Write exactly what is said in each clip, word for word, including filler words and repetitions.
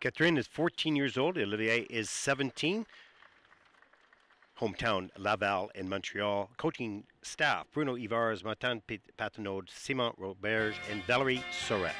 Catherine is fourteen years old. Olivier is seventeen. Hometown Laval and Montreal. Coaching staff Bruno Ivars, Martin Patenaude, Simon Roberge, and Valerie Sorette.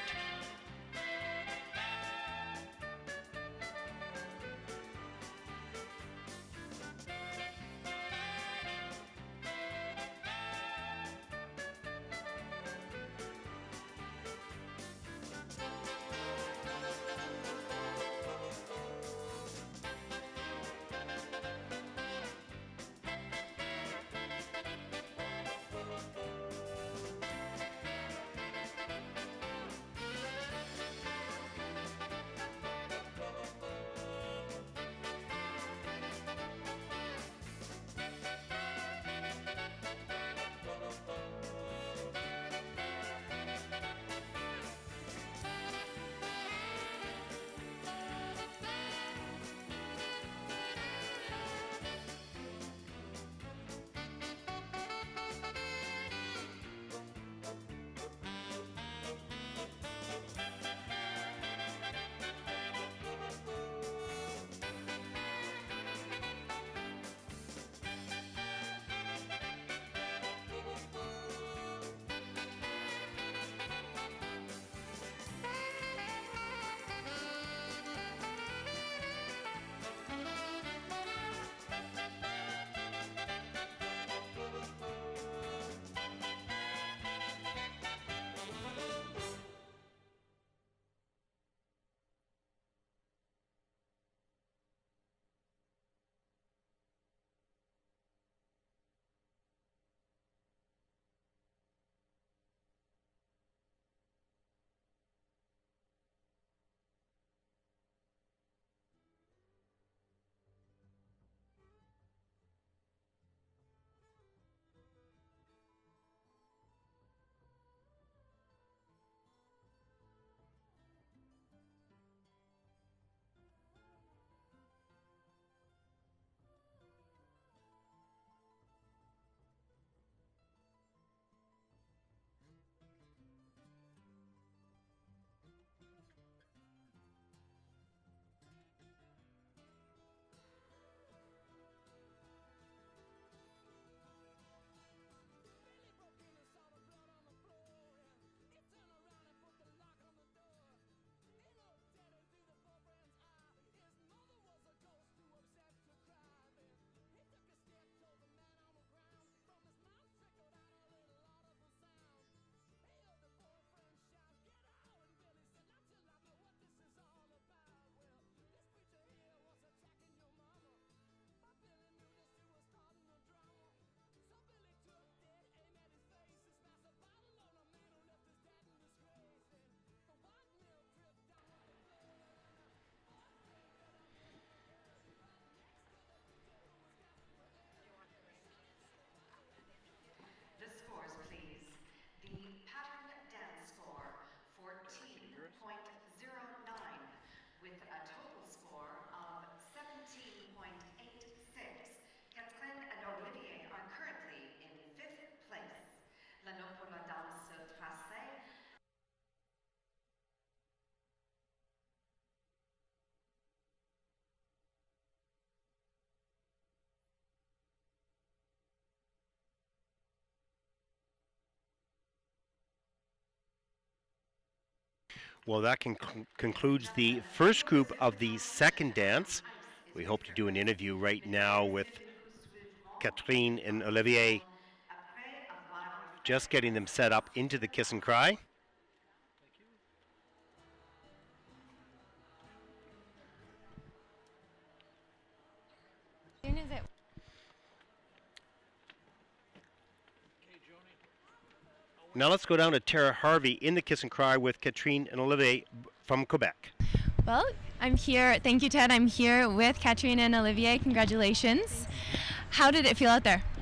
Well, that conc- concludes the first group of the second dance. We hope to do an interview right now with Catherine and Olivier, just getting them set up into the Kiss and Cry. As soon as it Now let's go down to Tara Harvey in the Kiss and Cry with Catherine and Olivier from Quebec. Well, I'm here. Thank you, Ted. I'm here with Catherine and Olivier. Congratulations. How did it feel out there?